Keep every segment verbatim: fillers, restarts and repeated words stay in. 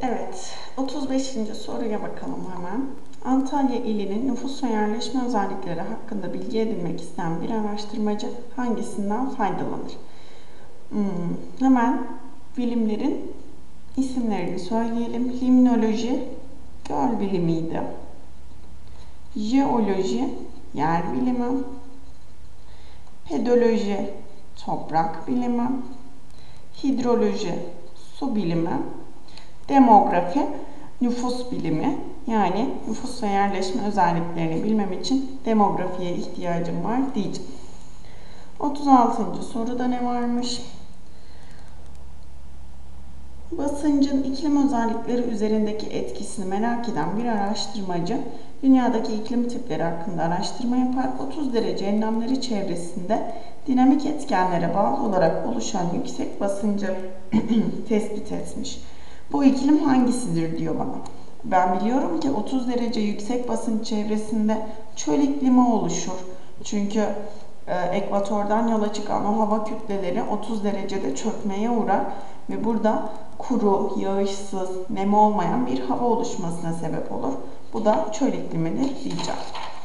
Evet, otuz beşinci soruya bakalım hemen. Antalya ilinin nüfus ve yerleşme özellikleri hakkında bilgi edinmek isteyen bir araştırmacı hangisinden faydalanır? Hmm, hemen bilimlerin isimlerini söyleyelim. Limnoloji, göl bilimiydi. Jeoloji, yer bilimi. Pedoloji, toprak bilimi. Hidroloji, su bilimi. Demografi, nüfus bilimi. Yani nüfus ve yerleşme özelliklerini bilmem için demografiye ihtiyacım var diyeceğim. otuz altıncı soruda ne varmış? Basıncın iklim özellikleri üzerindeki etkisini merak eden bir araştırmacı, dünyadaki iklim tipleri hakkında araştırma yapar. otuz derece enlemleri çevresinde dinamik etkenlere bağlı olarak oluşan yüksek basıncı tespit etmiş. Bu iklim hangisidir diyor bana. Ben biliyorum ki otuz derece yüksek basınç çevresinde çöl iklimi oluşur. Çünkü e, ekvatordan yola çıkan o hava kütleleri otuz derecede çökmeye uğrar ve burada kuru, yağışsız, nem olmayan bir hava oluşmasına sebep olur. Bu da çöl iklimidir diyeceğim.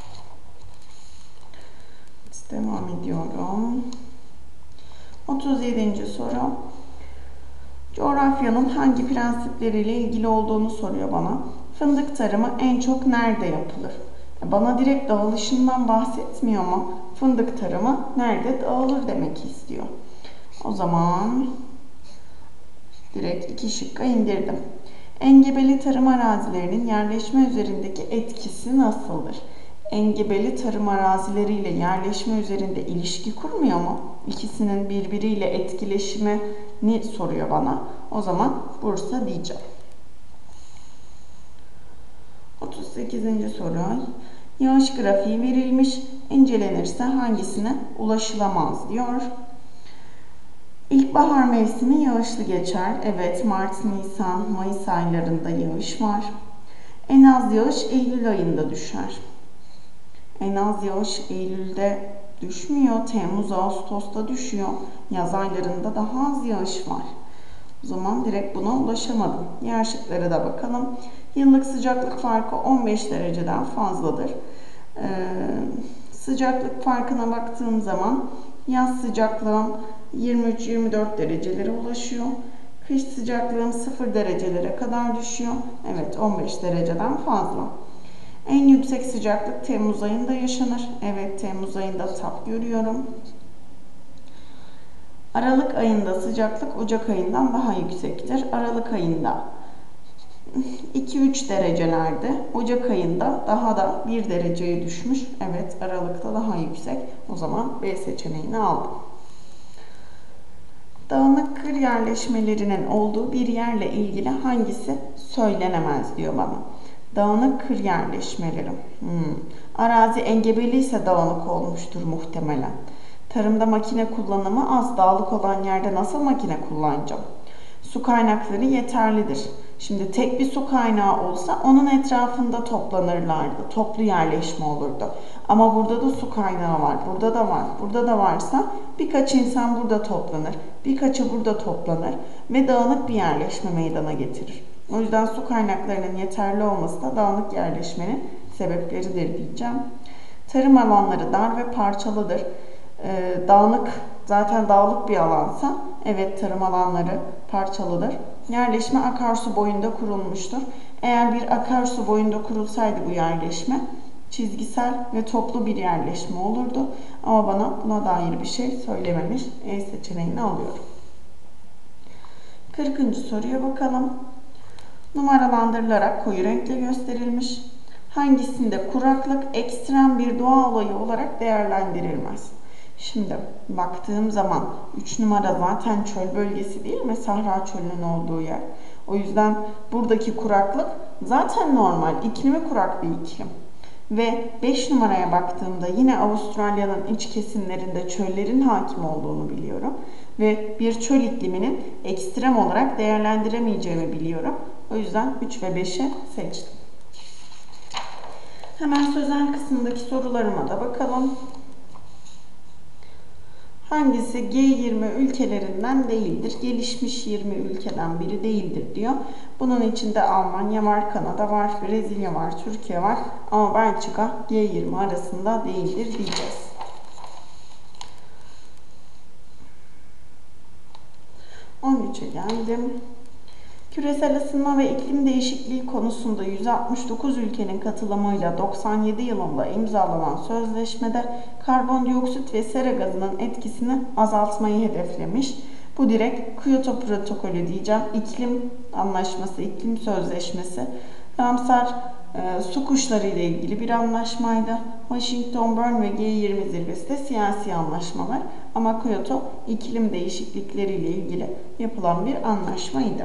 Devam ediyorum. otuz yedinci soru. Coğrafyanın hangi prensipleriyle ilgili olduğunu soruyor bana. Fındık tarımı en çok nerede yapılır? Bana direkt dağılışından bahsetmiyor mu? Fındık tarımı nerede dağılır demek istiyor. O zaman direkt iki şıkka indirdim. Engebeli tarım arazilerinin yerleşme üzerindeki etkisi nasıldır? Engebeli tarım arazileriyle yerleşme üzerinde ilişki kurmuyor mu? İkisinin birbiriyle etkileşimini soruyor bana. O zaman Bursa diyeceğim. otuz sekizinci soru. Yağış grafiği verilmiş. İncelenirse hangisine ulaşılamaz diyor. İlkbahar mevsimi yağışlı geçer. Evet, Mart, Nisan, Mayıs aylarında yağış var. En az yağış Eylül ayında düşer. En az yağış Eylül'de düşmüyor. Temmuz, Ağustos'ta düşüyor. Yaz aylarında daha az yağış var. O zaman direkt buna ulaşamadım. Diğer şıklara da bakalım. Yıllık sıcaklık farkı on beş dereceden fazladır. Ee, sıcaklık farkına baktığım zaman yaz sıcaklığım yirmi üç yirmi dört derecelere ulaşıyor. Kış sıcaklığım sıfır derecelere kadar düşüyor. Evet, on beş dereceden fazla. En yüksek sıcaklık Temmuz ayında yaşanır. Evet, Temmuz ayında tap görüyorum. Aralık ayında sıcaklık Ocak ayından daha yüksektir. Aralık ayında iki üç derecelerde, Ocak ayında daha da bir dereceye düşmüş. Evet, Aralık'ta daha yüksek. O zaman B seçeneğini aldım. Dağınık kır yerleşmelerinin olduğu bir yerle ilgili hangisi söylenemez diyor bana. Dağınık kır yerleşmeleri. Hmm. Arazi engebeli ise dağınık olmuştur muhtemelen. Tarımda makine kullanımı az. Dağlık olan yerde nasıl makine kullanacağım? Su kaynakları yeterlidir. Şimdi tek bir su kaynağı olsa onun etrafında toplanırlardı. Toplu yerleşme olurdu. Ama burada da su kaynağı var. Burada da var. Burada da varsa birkaç insan burada toplanır. Birkaçı burada toplanır. Ve dağınık bir yerleşme meydana getirir. O yüzden su kaynaklarının yeterli olması da dağınık yerleşmenin sebepleridir diyeceğim. Tarım alanları dar ve parçalıdır. Ee, dağınık, zaten dağlık bir alansa evet tarım alanları parçalıdır. Yerleşme akarsu boyunda kurulmuştur. Eğer bir akarsu boyunda kurulsaydı bu yerleşme çizgisel ve toplu bir yerleşme olurdu. Ama bana buna dair bir şey söylememiş. E seçeneğini alıyorum. kırkıncı soruya bakalım. Numaralandırılarak koyu renkle gösterilmiş. Hangisinde kuraklık ekstrem bir doğa olayı olarak değerlendirilmez? Şimdi baktığım zaman üç numara zaten çöl bölgesi değil mi? Sahra çölünün olduğu yer. O yüzden buradaki kuraklık zaten normal. İklimi kurak bir iklim. Ve beş numaraya baktığımda yine Avustralya'nın iç kesimlerinde çöllerin hakim olduğunu biliyorum. Ve bir çöl ikliminin ekstrem olarak değerlendiremeyeceğimi biliyorum. O yüzden üç ve beşi seçtim. Hemen sözel kısımdaki sorularıma da bakalım. Hangisi G yirmi ülkelerinden değildir? Gelişmiş yirmi ülkeden biri değildir diyor. Bunun içinde Almanya var, Kanada var, Brezilya var, Türkiye var ama Belçika G yirmi arasında değildir diyeceğiz. on üçe geldim. Küresel ısınma ve iklim değişikliği konusunda yüz altmış dokuz ülkenin katılımıyla doksan yedi yılında imzalanan sözleşmede karbondioksit ve sera gazının etkisini azaltmayı hedeflemiş. Bu direkt Kyoto protokolü diyeceğim. İklim anlaşması, iklim sözleşmesi. Ramsar e, su kuşları ile ilgili bir anlaşmaydı. Washington, Bern ve G yirmi zirvesi de siyasi anlaşmalar. Ama Kyoto iklim değişiklikleri ile ilgili yapılan bir anlaşmaydı.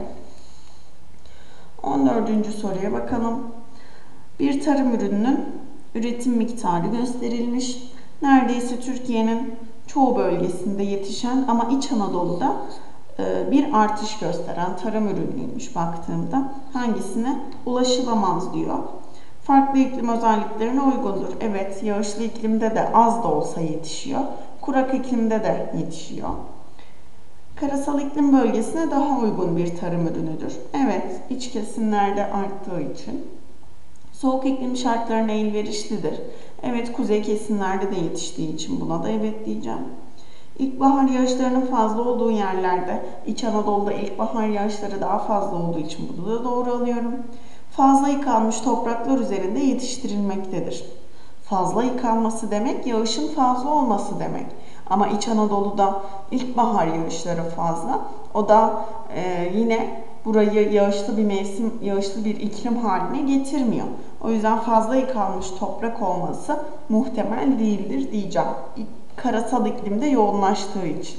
on dördüncü soruya bakalım. Bir tarım ürününün üretim miktarı gösterilmiş. Neredeyse Türkiye'nin çoğu bölgesinde yetişen ama İç Anadolu'da bir artış gösteren tarım ürünüymüş baktığımda. Hangisine ulaşılamaz diyor. Farklı iklim özelliklerine uygundur. Evet, yağışlı iklimde de az da olsa yetişiyor. Kurak iklimde de yetişiyor. Karasal iklim bölgesine daha uygun bir tarım ürünüdür. Evet, iç kesimlerde arttığı için. Soğuk iklim şartlarına elverişlidir. Evet, kuzey kesimlerde de yetiştiği için buna da evet diyeceğim. İlkbahar yağışlarının fazla olduğu yerlerde, İç Anadolu'da ilkbahar yağışları daha fazla olduğu için bunu da doğru alıyorum. Fazla yıkanmış topraklar üzerinde yetiştirilmektedir. Fazla yıkanması demek, yağışın fazla olması demek. Ama İç Anadolu'da ilkbahar yağışları fazla. O da e, yine burayı yağışlı bir mevsim, yağışlı bir iklim haline getirmiyor. O yüzden fazla yıkanmış toprak olması muhtemel değildir diyeceğim. Karasal iklimde yoğunlaştığı için.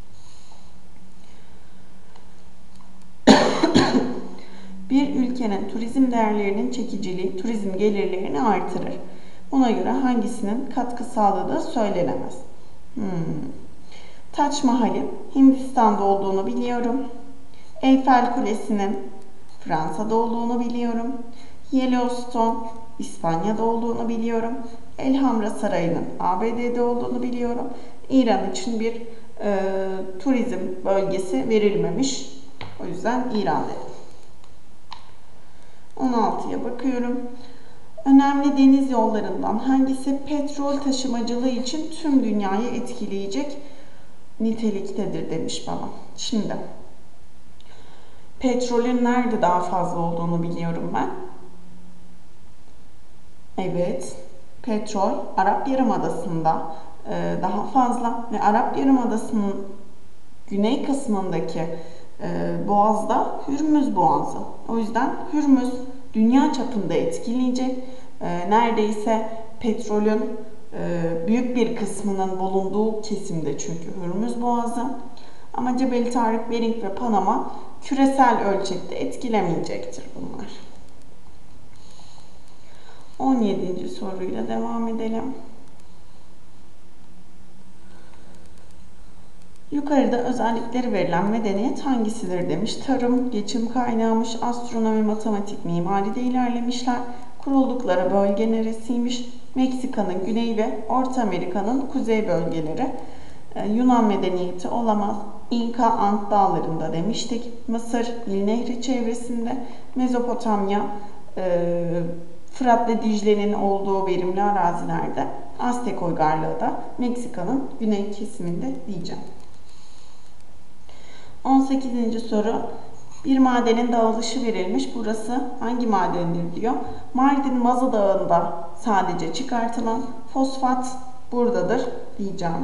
Bir ülkenin turizm değerlerinin çekiciliği turizm gelirlerini artırır. Buna göre hangisinin katkı sağladığı söylenemez. Hmm. Taç Mahal'in Hindistan'da olduğunu biliyorum. Eyfel Kulesi'nin Fransa'da olduğunu biliyorum. Yellowstone İspanya'da olduğunu biliyorum. Elhamra Sarayı'nın A B D'de olduğunu biliyorum. İran için bir e, turizm bölgesi verilmemiş. O yüzden İran dedim. on altıya bakıyorum. Önemli deniz yollarından hangisi petrol taşımacılığı için tüm dünyayı etkileyecek niteliktedir demiş bana. Şimdi petrolün nerede daha fazla olduğunu biliyorum ben. Evet, petrol Arap Yarımadası'nda e, daha fazla ve Arap Yarımadası'nın güney kısmındaki e, boğazda Hürmüz Boğazı. O yüzden Hürmüz dünya çapında etkileyecek. E, neredeyse petrolün e, büyük bir kısmının bulunduğu kesimde çünkü Hürmüz Boğazı. Ama Cebeli Tarık, Bering ve Panama küresel ölçekte etkilemeyecektir bunlar. on yedinci soruyla devam edelim. Yukarıda özellikleri verilen medeniyet hangisidir demiş. Tarım, geçim kaynağımış, astronomi, matematik, mimaride ilerlemişler. Kuruldukları bölge neresiymiş? Meksika'nın güney ve Orta Amerika'nın kuzey bölgeleri. Ee, Yunan medeniyeti olamaz. İnka Ant dağlarında demiştik. Mısır, Nil Nehri çevresinde. Mezopotamya, e, Fırat ve Dicle'nin olduğu verimli arazilerde. Aztek uygarlığı da Meksika'nın güney kesiminde diyeceğim. on sekizinci soru. Bir madenin dağılışı verilmiş. Burası hangi madendir diyor. Mardin Mazı Dağı'nda sadece çıkartılan fosfat buradadır diyeceğim.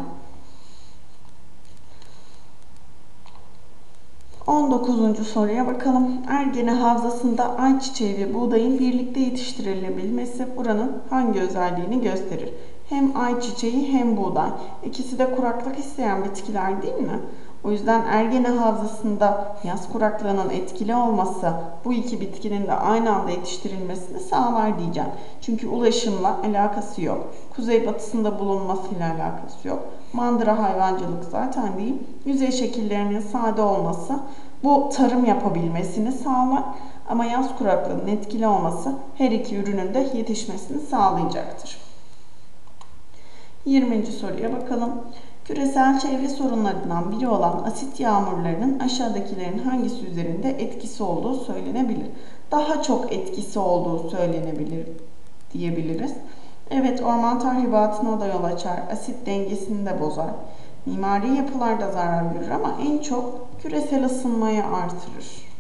on dokuzuncu soruya bakalım. Ergene Havzası'nda ayçiçeği ve buğdayın birlikte yetiştirilebilmesi buranın hangi özelliğini gösterir? Hem ayçiçeği hem buğday. İkisi de kuraklık isteyen bitkiler değil mi? O yüzden Ergene Havzası'nda yaz kuraklığının etkili olması bu iki bitkinin de aynı anda yetiştirilmesini sağlar diyeceğim. Çünkü ulaşımla alakası yok. Kuzeybatısında bulunmasıyla alakası yok. Mandıra hayvancılık zaten değil. Yüzey şekillerinin sade olması bu tarım yapabilmesini sağlar. Ama yaz kuraklığının etkili olması her iki ürünün de yetişmesini sağlayacaktır. yirminci soruya bakalım. Küresel çevre sorunlarından biri olan asit yağmurlarının aşağıdakilerin hangisi üzerinde etkisi olduğu söylenebilir. Daha çok etkisi olduğu söylenebilir diyebiliriz. Evet, orman tahribatına da yol açar, asit dengesini de bozar. Mimari yapılarda zarar görür ama en çok küresel ısınmayı artırır.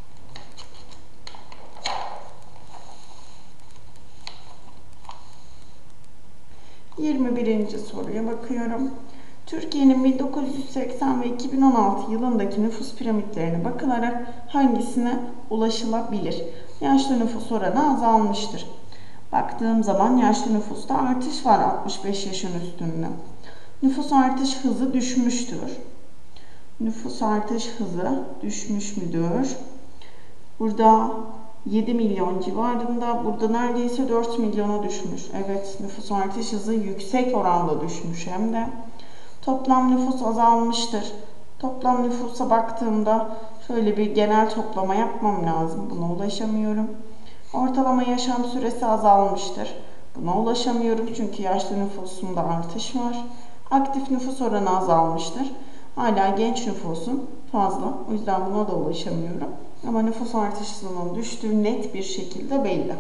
yirmi birinci soruya bakıyorum. Türkiye'nin bin dokuz yüz seksen ve iki bin on altı yılındaki nüfus piramitlerine bakılarak hangisine ulaşılabilir? Yaşlı nüfus oranı azalmıştır. Baktığım zaman yaşlı nüfusta artış var altmış beş yaşın üstünde. Nüfus artış hızı düşmüştür. Nüfus artış hızı düşmüş müdür? Burada yedi milyon civarında, burada neredeyse dört milyona düşmüş. Evet, nüfus artış hızı yüksek oranda düşmüş hem de. Toplam nüfus azalmıştır. Toplam nüfusa baktığımda şöyle bir genel toplama yapmam lazım. Buna ulaşamıyorum. Ortalama yaşam süresi azalmıştır. Buna ulaşamıyorum çünkü yaşlı nüfusunda artış var. Aktif nüfus oranı azalmıştır. Hala genç nüfusun fazla. O yüzden buna da ulaşamıyorum. Ama nüfus artış hızının düştüğü net bir şekilde belli.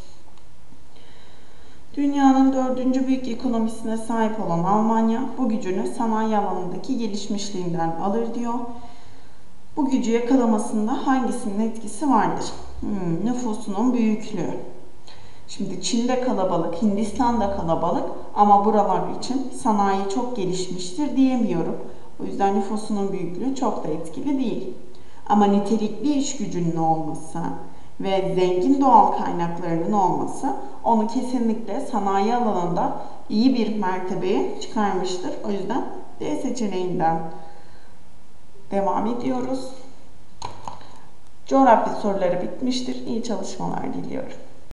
Dünyanın dördüncü büyük ekonomisine sahip olan Almanya bu gücünü sanayi alanındaki gelişmişliğinden alır diyor. Bu gücü yakalamasında hangisinin etkisi vardır? Hmm, nüfusunun büyüklüğü. Şimdi Çin'de kalabalık, Hindistan'da kalabalık ama buralar için sanayi çok gelişmiştir diyemiyorum. O yüzden nüfusunun büyüklüğü çok da etkili değil. Ama nitelikli iş gücünün olması ve zengin doğal kaynaklarının olması onu kesinlikle sanayi alanında iyi bir mertebeye çıkarmıştır. O yüzden D seçeneğinden devam ediyoruz. Coğrafya soruları bitmiştir. İyi çalışmalar diliyorum.